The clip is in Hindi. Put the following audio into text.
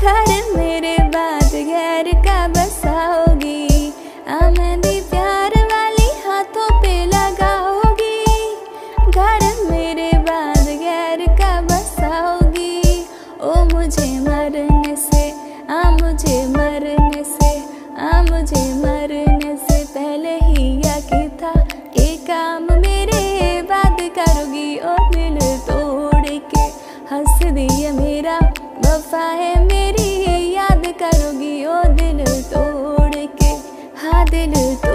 घर मेरे बाद गैर का बसाओगी, मेहंदी प्यार वाली हाथों पे लगाओगी। घर मेरे बाद गैर का बसाओगी। ओ मुझे मरने से, मुझे मरने से, मुझे मरने से पहले ही यकीन था कि काम मेरे बाद करोगी। ओ दिल तोड़ के हंस दिया मेरा, वफा है मेरी याद करोगी। ओ दिल तोड़ के, हाँ दिल